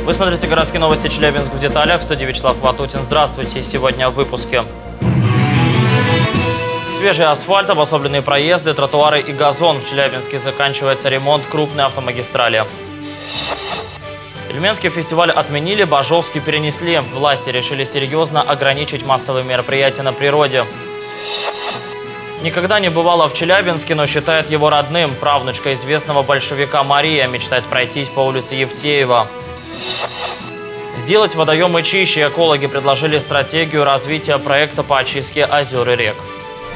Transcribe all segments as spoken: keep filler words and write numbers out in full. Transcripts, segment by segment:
Вы смотрите «Городские новости. Челябинск в деталях». В студии Вячеслав Ватутин. Здравствуйте. Сегодня в выпуске. Свежий асфальт, обособленные проезды, тротуары и газон. В Челябинске заканчивается ремонт крупной автомагистрали. Тюменский фестиваль отменили, Бажовский перенесли. Власти решили серьезно ограничить массовые мероприятия на природе. Никогда не бывала в Челябинске, но считает его родным. Правнучка известного большевика Мария мечтает пройтись по улице Евтеева. Сделать водоемы чище. Экологи предложили стратегию развития проекта по очистке озер и рек.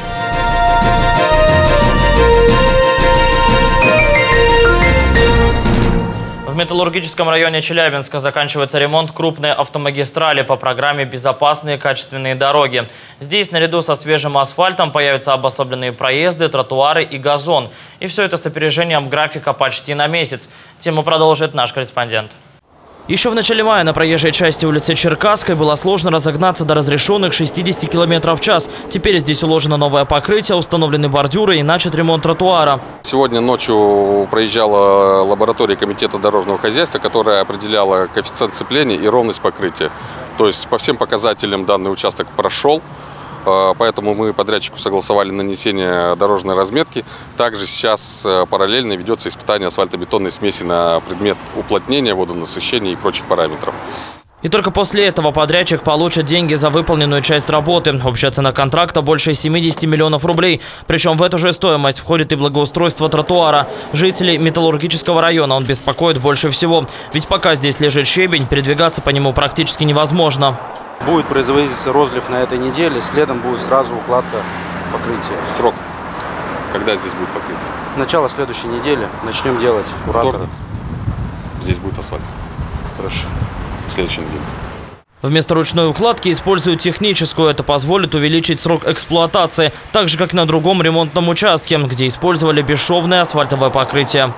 В металлургическом районе Челябинска заканчивается ремонт крупной автомагистрали по программе «Безопасные качественные дороги». Здесь наряду со свежим асфальтом появятся обособленные проезды, тротуары и газон. И все это с опережением графика почти на месяц. Тему продолжит наш корреспондент. Еще в начале мая на проезжей части улицы Черкасской было сложно разогнаться до разрешенных шестидесяти километров в час. Теперь здесь уложено новое покрытие, установлены бордюры и начат ремонт тротуара. Сегодня ночью проезжала лаборатория комитета дорожного хозяйства, которая определяла коэффициент сцепления и ровность покрытия. То есть по всем показателям данный участок прошел. Поэтому мы подрядчику согласовали нанесение дорожной разметки. Также сейчас параллельно ведется испытание асфальтобетонной смеси на предмет уплотнения, водонасыщения и прочих параметров. И только после этого подрядчик получит деньги за выполненную часть работы. Общая цена контракта больше семидесяти миллионов рублей. Причем в эту же стоимость входит и благоустройство тротуара. Жителей металлургического района он беспокоит больше всего. Ведь пока здесь лежит щебень, передвигаться по нему практически невозможно. Будет производиться розлив на этой неделе, следом будет сразу укладка покрытия. Срок, когда здесь будет покрытие? Начало следующей недели начнем делать кураторы. Здесь будет асфальт. Хорошо. В следующей неделе. Вместо ручной укладки используют техническую. Это позволит увеличить срок эксплуатации, так же как и на другом ремонтном участке, где использовали бесшовное асфальтовое покрытие.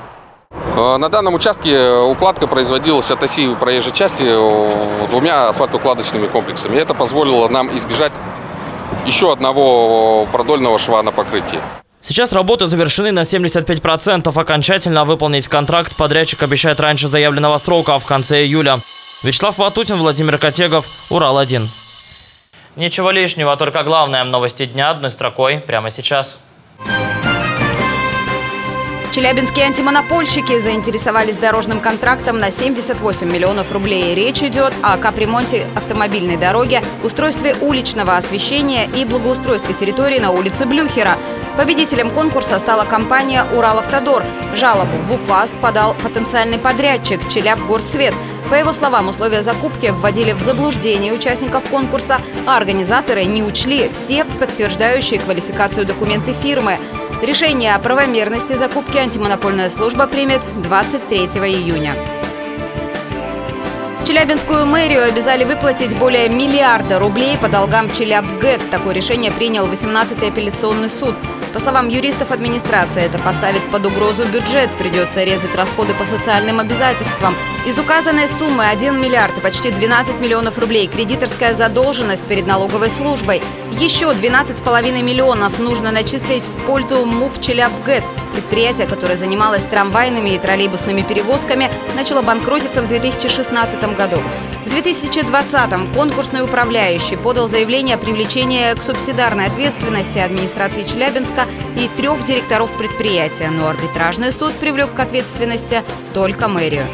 На данном участке укладка производилась от оси проезжей части двумя асфальтоукладочными комплексами. Это позволило нам избежать еще одного продольного шва на покрытии. Сейчас работы завершены на семьдесят пять процентов. Окончательно выполнить контракт подрядчик обещает раньше заявленного срока, в конце июля. Вячеслав Ватутин, Владимир Котегов, Урал один. Ничего лишнего, только главное новости дня одной строкой прямо сейчас. Челябинские антимонопольщики заинтересовались дорожным контрактом на семьдесят восемь миллионов рублей. Речь идет о капремонте автомобильной дороги, устройстве уличного освещения и благоустройстве территории на улице Блюхера. Победителем конкурса стала компания «Уралавтодор». Жалобу в УФАС подал потенциальный подрядчик «Челябгорсвет». По его словам, условия закупки вводили в заблуждение участников конкурса, а организаторы не учли все подтверждающие квалификацию документы фирмы. Решение о правомерности закупки антимонопольная служба примет двадцать третьего июня. Челябинскую мэрию обязали выплатить более миллиарда рублей по долгам Челябгэт. Такое решение принял восемнадцатый апелляционный суд. По словам юристов администрации, это поставит под угрозу бюджет. Придется резать расходы по социальным обязательствам. Из указанной суммы один миллиард и почти двенадцать миллионов рублей кредиторская задолженность перед налоговой службой. Еще двенадцать с половиной миллионов нужно начислить в пользу МУП Челябгэт. Предприятие, которое занималось трамвайными и троллейбусными перевозками, начало банкротиться в две тысячи шестнадцатом году. В две тысячи двадцатом конкурсный управляющий подал заявление о привлечении к субсидарной ответственности администрации Челябинска и трех директоров предприятия, но арбитражный суд привлек к ответственности только мэрию.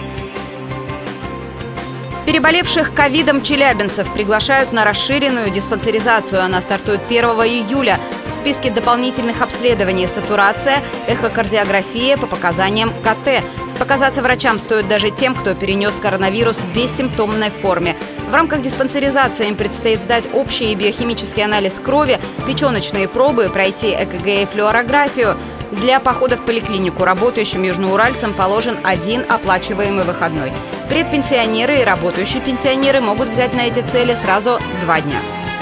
Переболевших ковидом челябинцев приглашают на расширенную диспансеризацию. Она стартует первого июля. В списке дополнительных обследований сатурация, эхокардиография по показаниям ка тэ. Показаться врачам стоит даже тем, кто перенес коронавирус в бессимптомной форме. В рамках диспансеризации им предстоит сдать общий биохимический анализ крови, печеночные пробы, пройти э ка гэ и флюорографию. Для похода в поликлинику работающим южноуральцам положен один оплачиваемый выходной. Предпенсионеры и работающие пенсионеры могут взять на эти цели сразу два дня.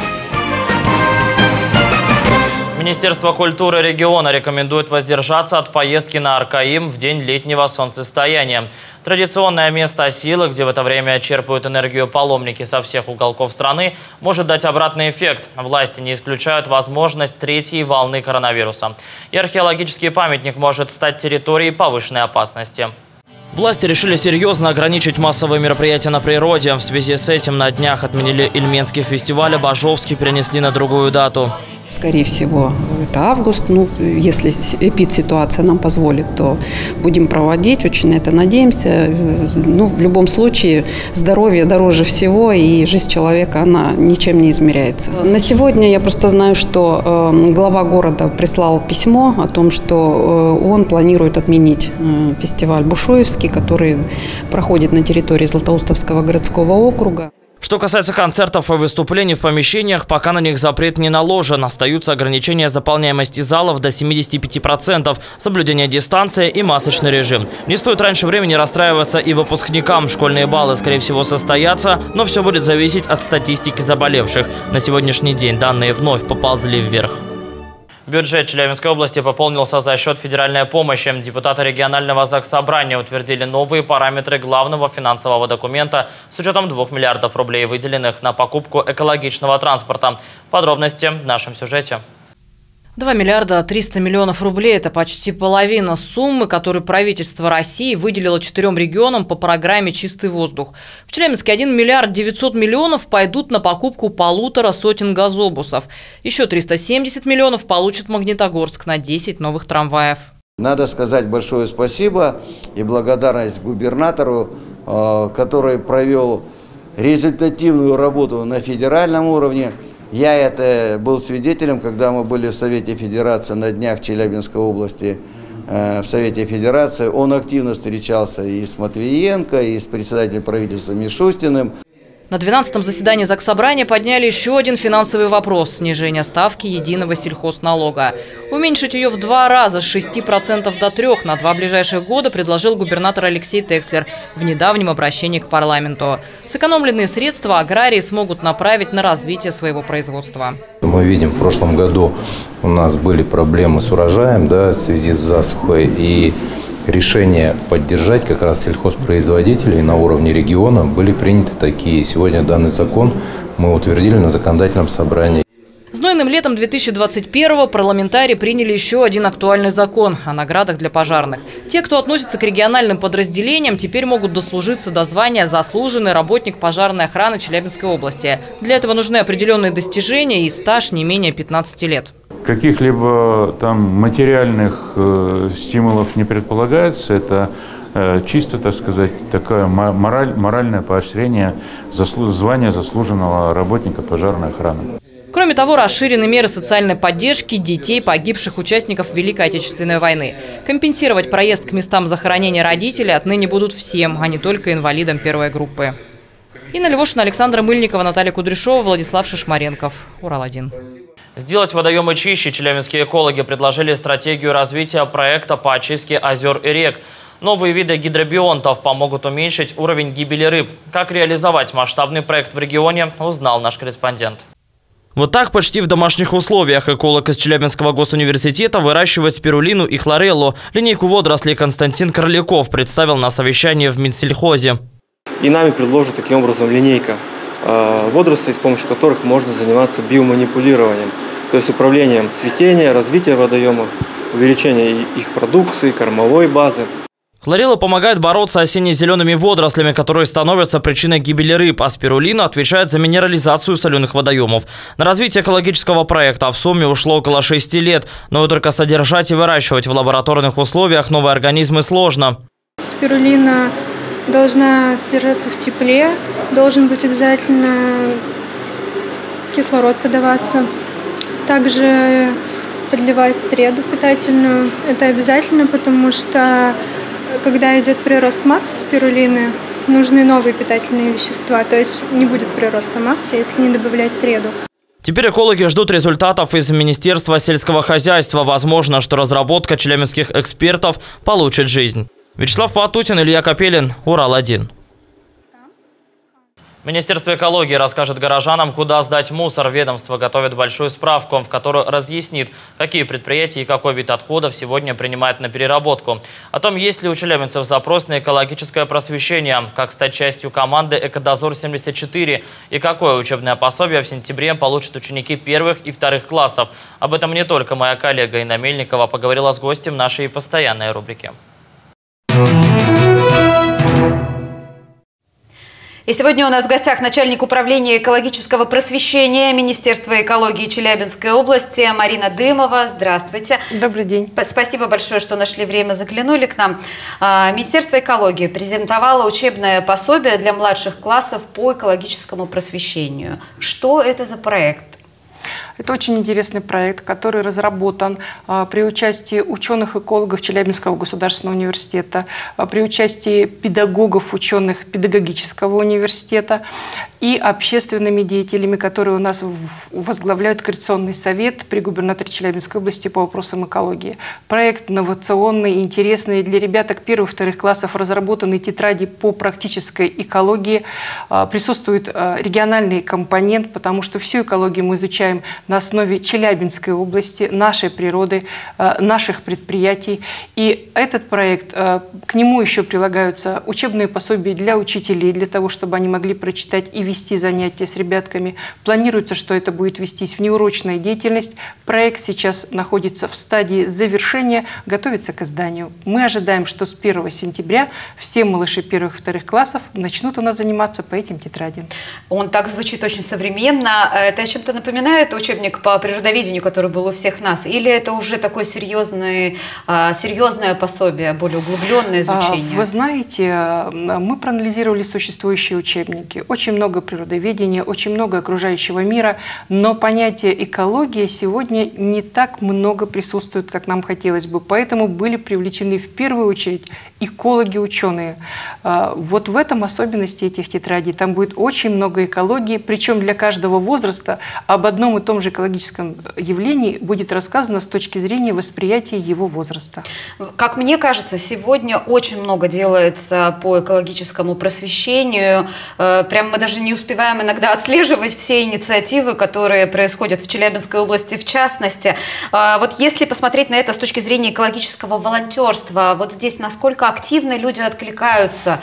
Министерство культуры региона рекомендует воздержаться от поездки на Аркаим в день летнего солнцестояния. Традиционное место силы, где в это время черпают энергию паломники со всех уголков страны, может дать обратный эффект. Власти не исключают возможность третьей волны коронавируса. И археологический памятник может стать территорией повышенной опасности. Власти решили серьезно ограничить массовые мероприятия на природе. В связи с этим на днях отменили Ильменский фестиваль, а Бажовский перенесли на другую дату. Скорее всего, это август. Ну, если эпидситуация нам позволит, то будем проводить. Очень на это надеемся. Ну, в любом случае, здоровье дороже всего, и жизнь человека, она ничем не измеряется. На сегодня я просто знаю, что э, глава города прислал письмо о том, что э, он планирует отменить э, фестиваль Бушуевский, который проходит на территории Златоустовского городского округа. Что касается концертов и выступлений в помещениях, пока на них запрет не наложен. Остаются ограничения заполняемости залов до семидесяти пяти процентов, соблюдение дистанции и масочный режим. Не стоит раньше времени расстраиваться и выпускникам. Школьные баллы, скорее всего, состоятся, но все будет зависеть от статистики заболевших. На сегодняшний день данные вновь поползли вверх. Бюджет Челябинской области пополнился за счет федеральной помощи. Депутаты регионального заксобрания утвердили новые параметры главного финансового документа с учетом двух миллиардов рублей, выделенных на покупку экологичного транспорта. Подробности в нашем сюжете. два миллиарда триста миллионов рублей – это почти половина суммы, которую правительство России выделило четырем регионам по программе «Чистый воздух». В Челябинске один миллиард девятьсот миллионов пойдут на покупку полутора сотен газобусов. Еще триста семьдесят миллионов получит Магнитогорск на десять новых трамваев. Надо сказать большое спасибо и благодарность губернатору, который провел результативную работу на федеральном уровне. Я это был свидетелем, когда мы были в Совете Федерации на днях Челябинской области, э, в Совете Федерации. Он активно встречался и с Матвиенко, и с председателем правительства Мишустиным. На двенадцатом заседании Заксобрания подняли еще один финансовый вопрос – снижение ставки единого сельхозналога. Уменьшить ее в два раза с шести процентов до трёх на два ближайших года предложил губернатор Алексей Текслер в недавнем обращении к парламенту. Сэкономленные средства аграрии смогут направить на развитие своего производства. Мы видим, в прошлом году у нас были проблемы с урожаем, да, в связи с засухой, и решения поддержать как раз сельхозпроизводителей на уровне региона были приняты такие. Сегодня данный закон мы утвердили на законодательном собрании. Знойным летом две тысячи двадцать первого парламентарии приняли еще один актуальный закон о наградах для пожарных. Те, кто относится к региональным подразделениям, теперь могут дослужиться до звания «Заслуженный работник пожарной охраны Челябинской области». Для этого нужны определенные достижения и стаж не менее пятнадцати лет. Каких-либо там материальных э, стимулов не предполагается. Это э, чисто, так сказать, такое мораль, моральное поощрение заслу, звания заслуженного работника пожарной охраны. Кроме того, расширены меры социальной поддержки детей, погибших участников Великой Отечественной войны. Компенсировать проезд к местам захоронения родителей отныне будут всем, а не только инвалидам первой группы. Инна Левошина, Александра Мыльникова, Наталья Кудряшова, Владислав Шишмаренков. Урал один. Сделать водоемы чище челябинские экологи предложили стратегию развития проекта по очистке озер и рек. Новые виды гидробионтов помогут уменьшить уровень гибели рыб. Как реализовать масштабный проект в регионе, узнал наш корреспондент. Вот так почти в домашних условиях эколог из Челябинского госуниверситета выращивает спирулину и хлореллу. Линейку водорослей Константин Кроляков представил на совещании в Минсельхозе. И нами предложена таким образом линейка водорослей, с помощью которых можно заниматься биоманипулированием, то есть управлением цветения, развития водоемов, увеличения их продукции, кормовой базы. Хлорелла помогает бороться с осенне-зелеными водорослями, которые становятся причиной гибели рыб, а спирулина отвечает за минерализацию соленых водоемов. На развитие экологического проекта в сумме ушло около шести лет, но вот только содержать и выращивать в лабораторных условиях новые организмы сложно. Спирулина должна содержаться в тепле, должен быть обязательно кислород подаваться. Также подливать среду питательную. Это обязательно, потому что когда идет прирост массы спирулины, нужны новые питательные вещества. То есть не будет прироста массы, если не добавлять среду. Теперь экологи ждут результатов из Министерства сельского хозяйства. Возможно, что разработка челябинских экспертов получит жизнь. Вячеслав Ватутин, Илья Капелин, Урал один. Министерство экологии расскажет горожанам, куда сдать мусор. Ведомство готовит большую справку, в которой разъяснит, какие предприятия и какой вид отходов сегодня принимают на переработку. О том, есть ли у челябинцев запрос на экологическое просвещение, как стать частью команды «Экодозор семьдесят четыре» и какое учебное пособие в сентябре получат ученики первых и вторых классов. Об этом не только моя коллега Инна Мельникова поговорила с гостем нашей постоянной рубрики. И сегодня у нас в гостях начальник управления экологического просвещения Министерства экологии Челябинской области Марина Дымова. Здравствуйте. Добрый день. Спасибо большое, что нашли время, заглянули к нам. Министерство экологии презентовало учебное пособие для младших классов по экологическому просвещению. Что это за проект? Это очень интересный проект, который разработан а, при участии ученых-экологов Челябинского государственного университета, а, при участии педагогов, ученых педагогического университета и общественными деятелями, которые у нас в, возглавляют Координационный совет при губернаторе Челябинской области по вопросам экологии. Проект инновационный, интересный, для ребяток первых-вторых классов разработаны тетради по практической экологии. А, присутствует а, региональный компонент, потому что всю экологию мы изучаем на основе Челябинской области, нашей природы, наших предприятий. И этот проект, к нему еще прилагаются учебные пособия для учителей, для того, чтобы они могли прочитать и вести занятия с ребятками. Планируется, что это будет вестись внеурочная деятельность. Проект сейчас находится в стадии завершения, готовится к изданию. Мы ожидаем, что с первого сентября все малыши первых и вторых классов начнут у нас заниматься по этим тетрадям. Он так звучит очень современно. Это о чем-то напоминает учебник по природоведению, который был у всех нас? Или это уже такое серьезное, серьезное пособие, более углубленное изучение? Вы знаете, мы проанализировали существующие учебники. Очень много природоведения, очень много окружающего мира, но понятие экология сегодня не так много присутствует, как нам хотелось бы. Поэтому были привлечены в первую очередь экологи, ученые. Вот в этом особенности этих тетрадей. Там будет очень много экологии, причем для каждого возраста об одном и том же экологическом явлении будет рассказано с точки зрения восприятия его возраста. Как мне кажется, сегодня очень много делается по экологическому просвещению. Прям мы даже не успеваем иногда отслеживать все инициативы, которые происходят в Челябинской области в частности. Вот если посмотреть на это с точки зрения экологического волонтерства, вот здесь насколько активно люди откликаются?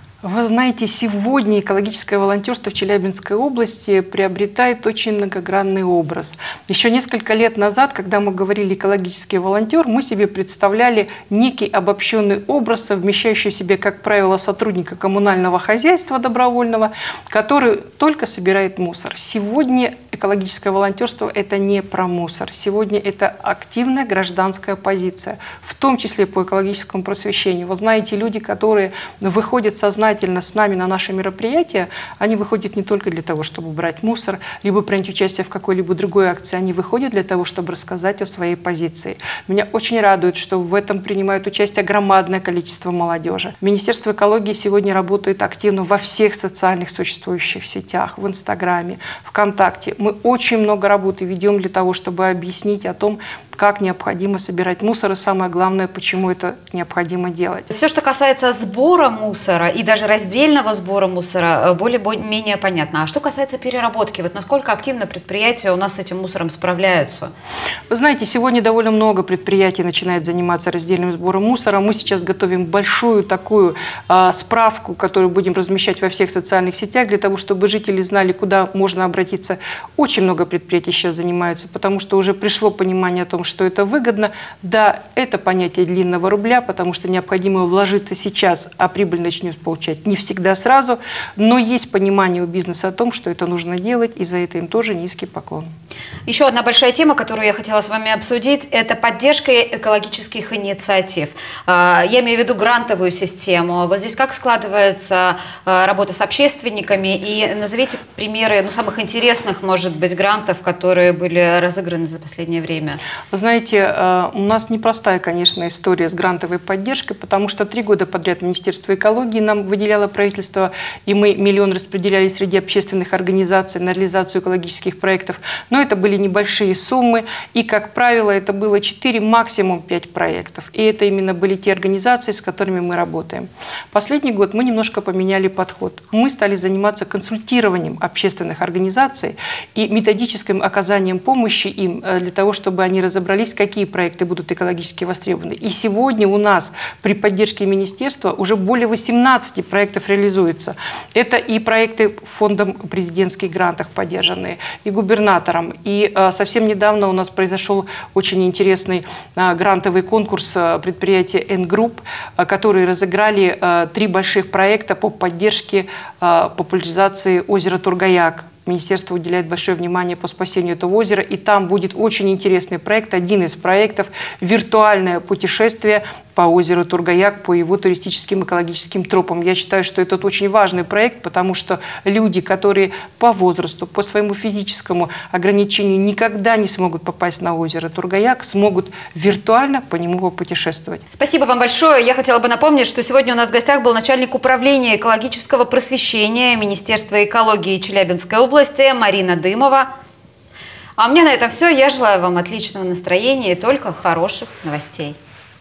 Вы знаете, сегодня экологическое волонтерство в Челябинской области приобретает очень многогранный образ. Еще несколько лет назад, когда мы говорили «экологический волонтер», мы себе представляли некий обобщенный образ, совмещающий в себе, как правило, сотрудника коммунального хозяйства добровольного, который только собирает мусор. Сегодня экологическое волонтерство – это не про мусор. Сегодня это активная гражданская позиция, в том числе по экологическому просвещению. Вы знаете, люди, которые выходят сознательно с нами на наши мероприятия, они выходят не только для того, чтобы убрать мусор, либо принять участие в какой-либо другой акции, они выходят для того, чтобы рассказать о своей позиции. Меня очень радует, что в этом принимает участие громадное количество молодежи. Министерство экологии сегодня работает активно во всех социальных существующих сетях, в Инстаграме, ВКонтакте. Мы очень много работы ведем для того, чтобы объяснить о том, как необходимо собирать мусор, и самое главное, почему это необходимо делать. Все, что касается сбора мусора и даже раздельного сбора мусора, более-менее понятно. А что касается переработки, вот насколько активно предприятия у нас с этим мусором справляются? Вы знаете, сегодня довольно много предприятий начинает заниматься раздельным сбором мусора. Мы сейчас готовим большую такую а, справку, которую будем размещать во всех социальных сетях, для того, чтобы жители знали, куда можно обратиться. Очень много предприятий сейчас занимаются, потому что уже пришло понимание о том, что это выгодно. Да, это понятие длинного рубля, потому что необходимо вложиться сейчас, а прибыль начнет получать не всегда сразу, но есть понимание у бизнеса о том, что это нужно делать, и за это им тоже низкий поклон. Еще одна большая тема, которую я хотела с вами обсудить, это поддержка экологических инициатив. Я имею в виду грантовую систему. Вот здесь как складывается работа с общественниками, и назовите примеры ну, самых интересных, может быть, грантов, которые были разыграны за последнее время. Вы знаете, у нас непростая, конечно, история с грантовой поддержкой, потому что три года подряд Министерство экологии нам выделяло правительство, и мы миллион распределяли среди общественных организаций на реализацию экологических проектов. Но это были небольшие суммы, и, как правило, это было четыре, максимум пять проектов. И это именно были те организации, с которыми мы работаем. Последний год мы немножко поменяли подход. Мы стали заниматься консультированием общественных организаций и методическим оказанием помощи им для того, чтобы они разобрались, какие проекты будут экологически востребованы. И сегодня у нас при поддержке министерства уже более восемнадцати проектов реализуется. Это и проекты фондом президентских грантов поддержанные, и губернатором. И совсем недавно у нас произошел очень интересный грантовый конкурс предприятия N-Group, которые разыграли три больших проекта по поддержке популяризации озера Тургаяк. Министерство уделяет большое внимание по спасению этого озера, и там будет очень интересный проект, один из проектов – виртуальное путешествие по озеру Тургаяк, по его туристическим экологическим тропам. Я считаю, что это очень важный проект, потому что люди, которые по возрасту, по своему физическому ограничению никогда не смогут попасть на озеро Тургаяк, смогут виртуально по нему попутешествовать. Спасибо вам большое. Я хотела бы напомнить, что сегодня у нас в гостях был начальник управления экологического просвещения Министерства экологии Челябинской области Марина Дымова. А у меня на этом все. Я желаю вам отличного настроения и только хороших новостей.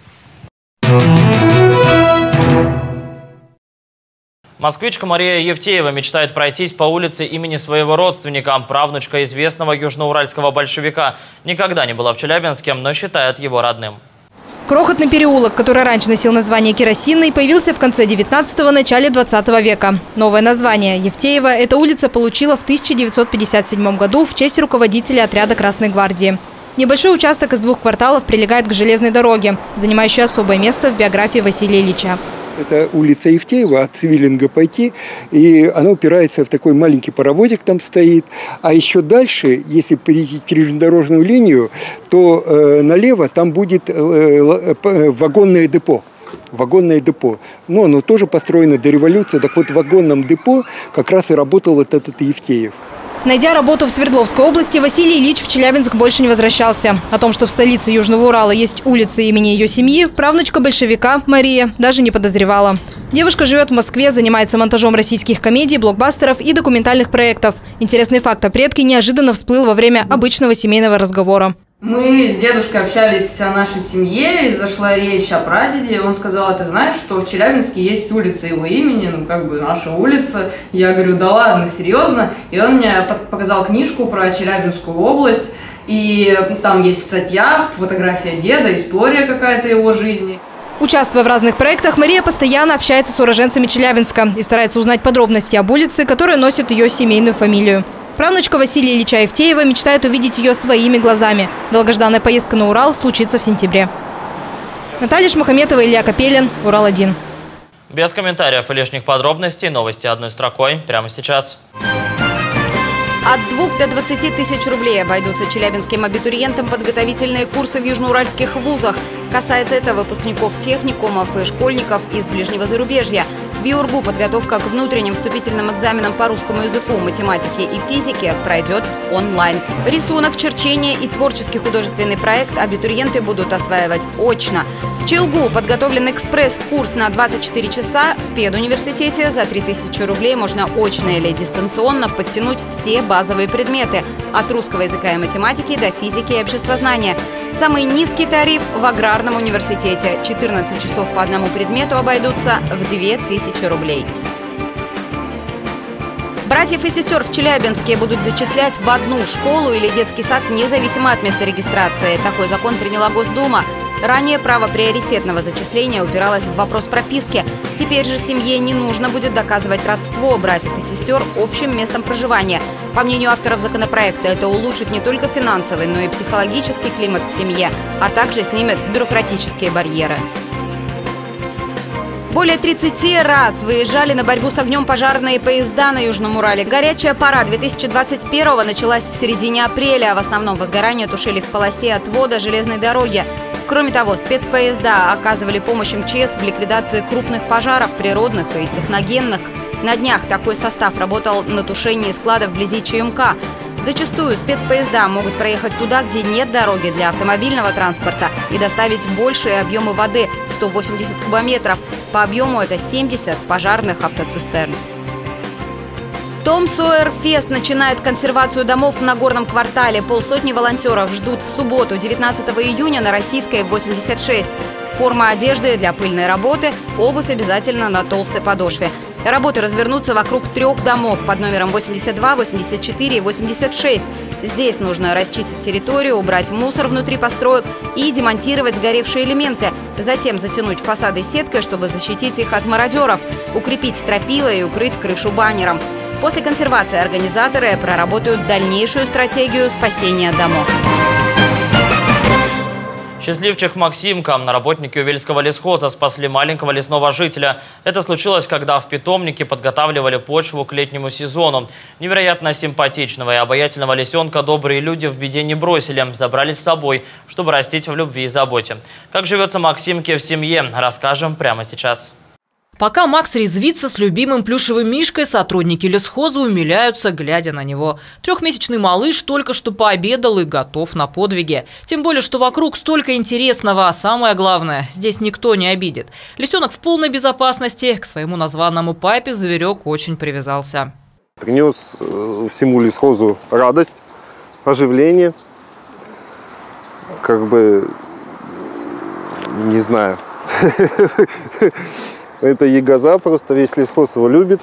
Москвичка Мария Евтеева мечтает пройтись по улице имени своего родственника. Правнучка известного южноуральского большевика никогда не была в Челябинске, но считает его родным. Крохотный переулок, который раньше носил название Керосинный, появился в конце девятнадцатого – начале двадцатого века. Новое название Евтеева эта улица получила в тысяча девятьсот пятьдесят седьмом году в честь руководителя отряда Красной гвардии. Небольшой участок из двух кварталов прилегает к железной дороге, занимающей особое место в биографии Василия Ильича. Это улица Евтеева, от Цвиллинга пойти, и она упирается в такой маленький паровозик там стоит. А еще дальше, если перейти через железнодорожную линию, то э, налево там будет э, вагонное депо. Вагонное депо. Но оно тоже построено до революции. Так вот, в вагонном депо как раз и работал вот этот Евтеев. Найдя работу в Свердловской области, Василий Ильич в Челябинск больше не возвращался. О том, что в столице Южного Урала есть улица имени ее семьи, правнучка большевика Мария даже не подозревала. Девушка живет в Москве, занимается монтажом российских комедий, блокбастеров и документальных проектов. Интересный факт о предке неожиданно всплыл во время обычного семейного разговора. Мы с дедушкой общались о нашей семье, и зашла речь о прадеде. Он сказал: а ты знаешь, что в Челябинске есть улица его имени, ну как бы наша улица. Я говорю: да ладно, серьезно? И он мне показал книжку про Челябинскую область, и там есть статья, фотография деда, история какая-то его жизни. Участвуя в разных проектах, Мария постоянно общается с уроженцами Челябинска и старается узнать подробности об улице, которая носит ее семейную фамилию. Правнучка Василия Ильича Евтеева мечтает увидеть ее своими глазами. Долгожданная поездка на Урал случится в сентябре. Наталья Шмухаметова, Илья Капелин, Урал один. Без комментариев и лишних подробностей, новости одной строкой прямо сейчас. От двух до двадцати тысяч рублей обойдутся челябинским абитуриентам подготовительные курсы в южноуральских вузах. Касается это выпускников техникумов и школьников из ближнего зарубежья. В ЮРГУ подготовка к внутренним вступительным экзаменам по русскому языку, математике и физике пройдет онлайн. Рисунок, черчение и творческий художественный проект абитуриенты будут осваивать очно. В ЧИЛГУ подготовлен экспресс-курс на двадцать четыре часа. В педуниверситете за три тысячи рублей можно очно или дистанционно подтянуть все базовые предметы – от русского языка и математики до физики и обществознания. Самый низкий тариф в аграрном университете – четырнадцать часов по одному предмету обойдутся в две тысячи рублей. Братьев и сестер в Челябинске будут зачислять в одну школу или детский сад независимо от места регистрации. Такой закон приняла Госдума. Ранее право приоритетного зачисления упиралось в вопрос прописки. Теперь же семье не нужно будет доказывать родство братьев и сестер общим местом проживания. По мнению авторов законопроекта, это улучшит не только финансовый, но и психологический климат в семье, а также снимет бюрократические барьеры. Более тридцати раз выезжали на борьбу с огнем пожарные поезда на Южном Урале. Горячая пора две тысячи двадцать первого началась в середине апреля. В основном возгорание тушили в полосе отвода железной дороги. Кроме того, спецпоезда оказывали помощь МЧС в ликвидации крупных пожаров, природных и техногенных. На днях такой состав работал на тушении складов вблизи ЧМК. Зачастую спецпоезда могут проехать туда, где нет дороги для автомобильного транспорта, и доставить большие объемы воды – сто восемьдесят кубометров. По объему это семьдесят пожарных автоцистерн. Том Сойер Фест начинает консервацию домов в Нагорном квартале. Полсотни волонтеров ждут в субботу, девятнадцатого июня, на Российской, восемьдесят шесть. Форма одежды для пыльной работы, обувь обязательно на толстой подошве. Работы развернутся вокруг трех домов под номером восемьдесят два, восемьдесят четыре и восемьдесят шесть. Здесь нужно расчистить территорию, убрать мусор внутри построек и демонтировать сгоревшие элементы. Затем затянуть фасады сеткой, чтобы защитить их от мародеров, укрепить стропила и укрыть крышу баннером. После консервации организаторы проработают дальнейшую стратегию спасения домов. Счастливчик Максимка. Работники Увельского лесхоза спасли маленького лесного жителя. Это случилось, когда в питомнике подготавливали почву к летнему сезону. Невероятно симпатичного и обаятельного лисенка добрые люди в беде не бросили. Забрали с собой, чтобы растить в любви и заботе. Как живется Максимке в семье, расскажем прямо сейчас. Пока Макс резвится с любимым плюшевым мишкой, сотрудники лесхоза умиляются, глядя на него. Трехмесячный малыш только что пообедал и готов на подвиги. Тем более, что вокруг столько интересного, а самое главное, здесь никто не обидит. Лисенок в полной безопасности, к своему названному папе зверек очень привязался. Принес всему лесхозу радость, оживление, как бы, не знаю. Это ягоза, просто весь лесхоз его любит,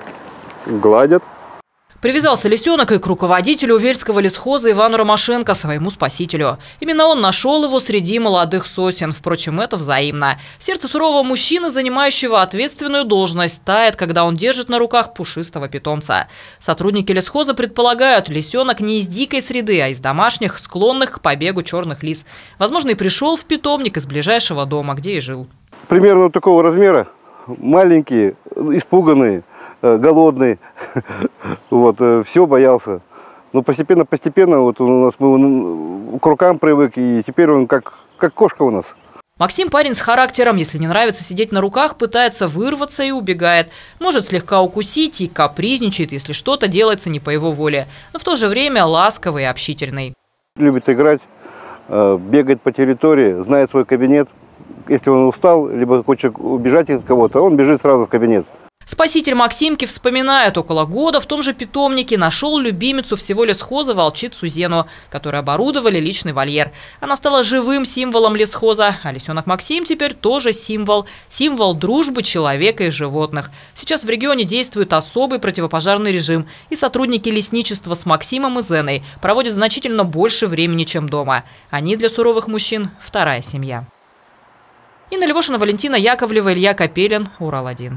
гладят. Привязался лисенок и к руководителю Увельского лесхоза Ивану Ромашенко, своему спасителю. Именно он нашел его среди молодых сосен. Впрочем, это взаимно. Сердце сурового мужчины, занимающего ответственную должность, тает, когда он держит на руках пушистого питомца. Сотрудники лесхоза предполагают, лисенок не из дикой среды, а из домашних, склонных к побегу черных лис. Возможно, и пришел в питомник из ближайшего дома, где и жил. Примерно такого размера. Маленькие, испуганные, голодные. Вот, все боялся. Но постепенно-постепенно вот у нас мы к рукам привык, и теперь он как, как кошка у нас. Максим парень с характером. Если не нравится сидеть на руках, пытается вырваться и убегает. Может слегка укусить и капризничает, если что-то делается не по его воле. Но в то же время ласковый и общительный. Любит играть, бегает по территории, знает свой кабинет. Если он устал, либо хочет убежать от кого-то, он бежит сразу в кабинет. Спаситель Максимки вспоминает, около года в том же питомнике нашел любимицу всего лесхоза волчицу Зену, которой оборудовали личный вольер. Она стала живым символом лесхоза, а лисенок Максим теперь тоже символ. Символ дружбы человека и животных. Сейчас в регионе действует особый противопожарный режим, и сотрудники лесничества с Максимом и Зеной проводят значительно больше времени, чем дома. Они для суровых мужчин – вторая семья. Инна Левошина, Валентина Яковлева, Илья Капелин, Урал один.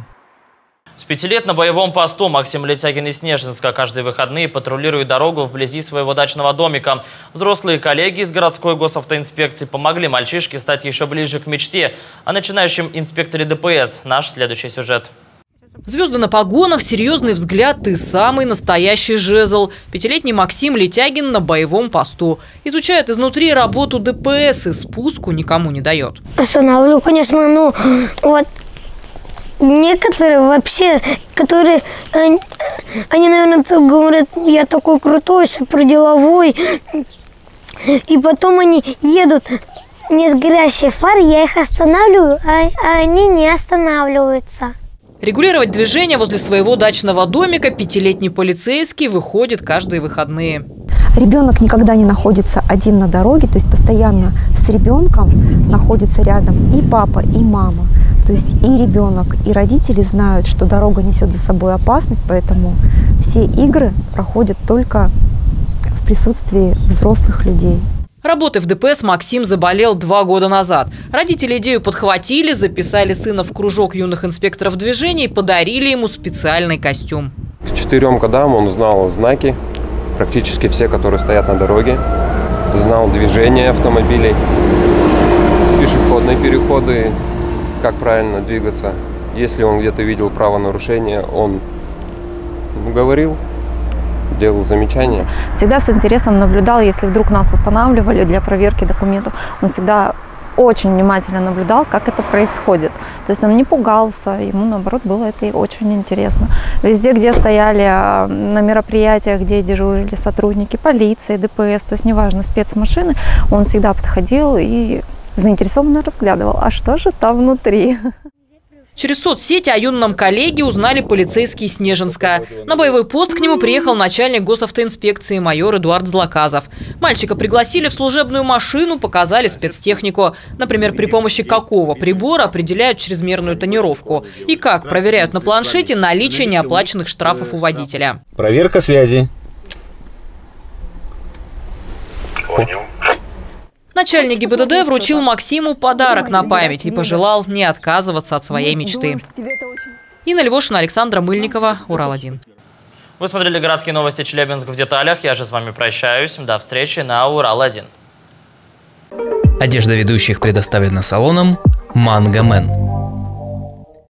С пяти лет на боевом посту Максим Летягин из Снежинска каждые выходные патрулирует дорогу вблизи своего дачного домика. Взрослые коллеги из городской госавтоинспекции помогли мальчишке стать еще ближе к мечте. О начинающем инспекторе ДПС наш следующий сюжет. Звезды на погонах, серьезный взгляд и самый настоящий жезл. Пятилетний Максим Летягин на боевом посту. Изучает изнутри работу ДПС и спуску никому не дает. Останавливаю, конечно, ну вот некоторые вообще, которые, они, они наверное, говорят, я такой крутой, супер деловой. И потом они едут не с горящей фары, я их останавливаю, а, а они не останавливаются. Регулировать движение возле своего дачного домика пятилетний полицейский выходит каждые выходные. Ребенок никогда не находится один на дороге, то есть постоянно с ребенком находится рядом и папа, и мама. То есть и ребенок, и родители знают, что дорога несет за собой опасность, поэтому все игры проходят только в присутствии взрослых людей. Работой в ДПС Максим заболел два года назад. Родители идею подхватили, записали сына в кружок юных инспекторов движения и подарили ему специальный костюм. К четырем годам он знал знаки, практически все, которые стоят на дороге, знал движение автомобилей, пешеходные переходы, как правильно двигаться. Если он где-то видел правонарушение, он говорил, делал замечания. Всегда с интересом наблюдал, если вдруг нас останавливали для проверки документов, он всегда очень внимательно наблюдал, как это происходит. То есть он не пугался, ему наоборот было это очень интересно. Везде, где стояли на мероприятиях, где дежурили сотрудники полиции, ДПС, то есть неважно, спецмашины, он всегда подходил и заинтересованно разглядывал, а что же там внутри. Через соцсети о юном коллеге узнали полицейские Снежинска. На боевой пост к нему приехал начальник госавтоинспекции майор Эдуард Злаказов. Мальчика пригласили в служебную машину, показали спецтехнику. Например, при помощи какого прибора определяют чрезмерную тонировку. И как проверяют на планшете наличие неоплаченных штрафов у водителя. Проверка связи. Понял. Начальник ГИБДД вручил Максиму подарок на память и пожелал не отказываться от своей мечты. Инна Львошина, Александра Мыльникова, Урал один. Вы смотрели городские новости Челябинск в деталях. Я же с вами прощаюсь. До встречи на Урал один. Одежда ведущих предоставлена салоном «Манго Мэн».